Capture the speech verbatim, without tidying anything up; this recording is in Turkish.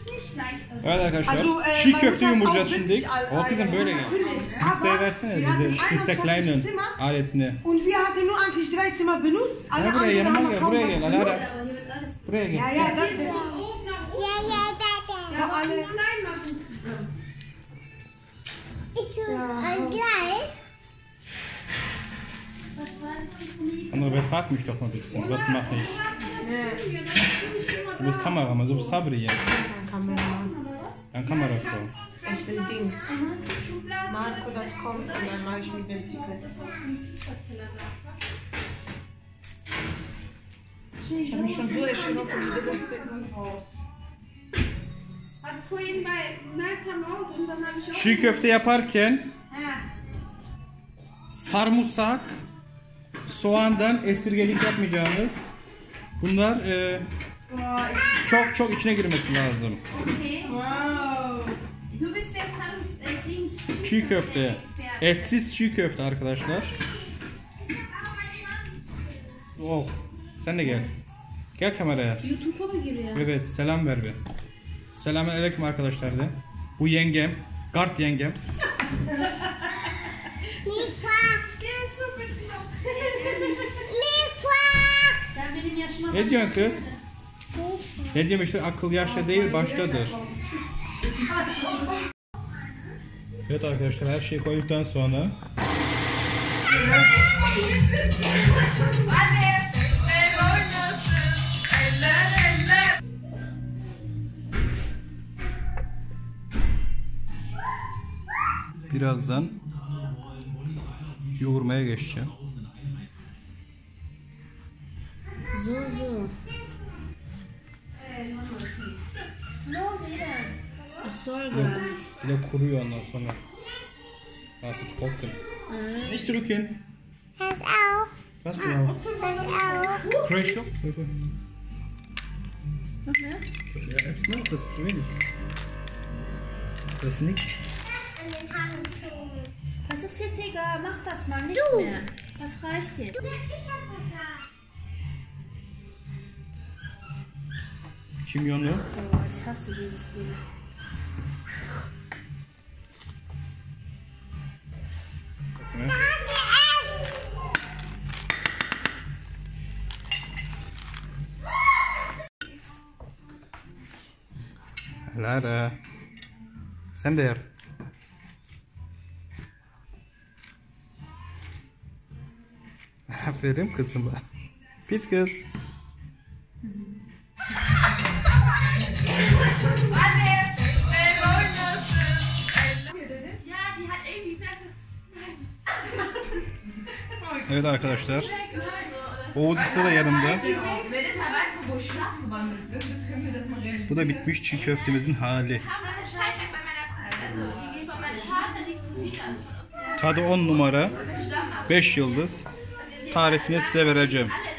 Evet arkadaşlar, Also, äh, çiğ meine köfte Mutter hat yumuracağız auch şimdi. wirklich all- O kızım böyle gel. Natürlich. Mikseri versene Wir hatten bize einundzwanzig Klitzekleinen Zimmer aletini. und wir hatten nur eigentlich drei Zimmer benutzt. Alle Ja, buraya anderen yanıma haben gel, kaum buraya was gel. benutzt. Alara. Buraya Ja, gel. ja, das, das, ja, alle. Ist so ein Gleis? Andere befrag mich doch mal ein bisschen. Was mache ich? Du bist Kameramann, du bist Sabri jetzt. Dann Kamerafrau. Ich will Dings. Marco, das kommt und dann mache ich mit dem Ticket. Ich habe mich schon so erschrocken, wie gesagt. Hat vorhin bei Meltem auch und dann habe ich auch... Çiğ köfte yaparken sarımsak, soğandan esirgelik yapmayacağınız. Bunlar e, çok çok içine girmesi lazım. Okay. Wow. Du bist jetzt Hans äh, Dings. Çiğ köfte. Etsiz çiğ köfte arkadaşlar. Oh, sen de gel. Gel kameraya. YouTube'a mı giriyor? Evet, selam ver be. Selamünaleyküm arkadaşlar de. Bu yengem, Gart yengem. Sen benim yaşıma Ne diyorsun kız? Ne diyorum işte, akıl yaşta değil baştadır. Evet arkadaşlar, her şeyi koyduktan sonra birazdan yoğurmaya geçeceğim. So, so. Ne oldu yine? Ach, Sorge. Bir de kuruyor ondan sonra. Nasıl trocken. Nicht drücken. Pass auf. Was du auch? Pass auf. Crash yok. Noch mehr? Ja, hepsi ne? Das ist zu wenig. Das ist nichts. An den Haaren zogen. Das ist jetzt egal, mach das mal nicht Du. mehr. Das reicht jetzt. Ich hab das da. Kimyonu. Oh, ich hasse dieses Ding. Ne? Lara. Sen de yap. Aferin kızıma. Pis kız. Evet arkadaşlar. Oğuz Usta da yanımda. Bu da bitmiş çiğ köftemizin hali. Tadı on numara. beş yıldız. Tarifini size vereceğim.